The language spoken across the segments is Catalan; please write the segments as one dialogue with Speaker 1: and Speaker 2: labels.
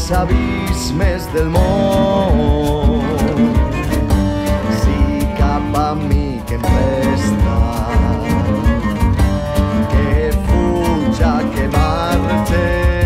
Speaker 1: abismes del món. Si cap amic em resta, que fuja, que marxe.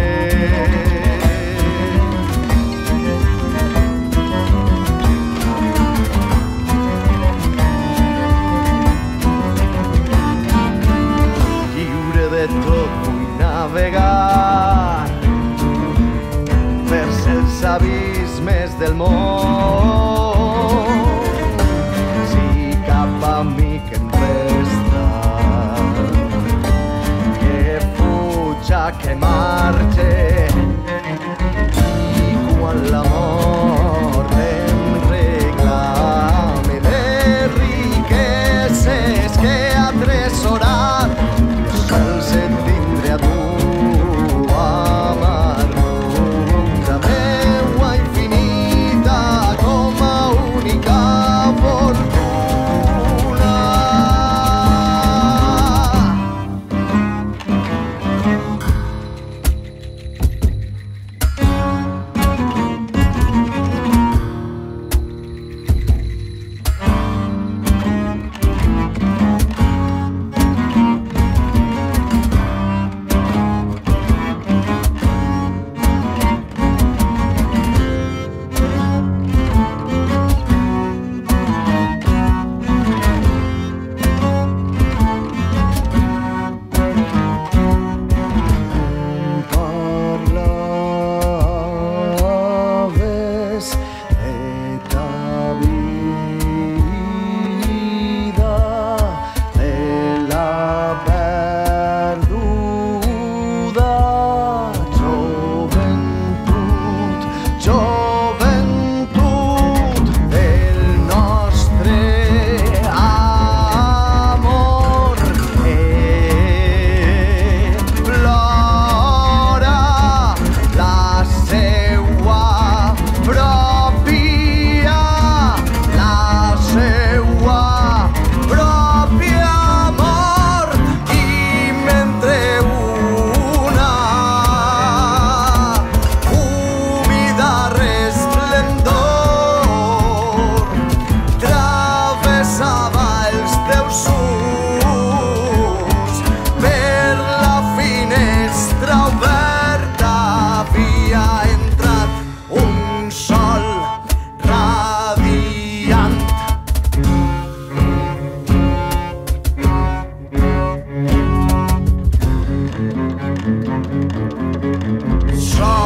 Speaker 1: Lliure de tot vull navegar per els abismes del món. Si cap amic em resta, que fuja, que marxe. I quan la mort em reclame les riqueses que he atresorat, sols et tindré a tu, amargura meua infinita, com a única fortuna. Parlaves de ta vida, de la perduda joventut, joventut del nostre amor. Plora la seua pròpia, la seua pròpia mort. I mentre una humida resplendor travessava els teus ulls, per la finestra oberta havia entrat un sol radiant. Sol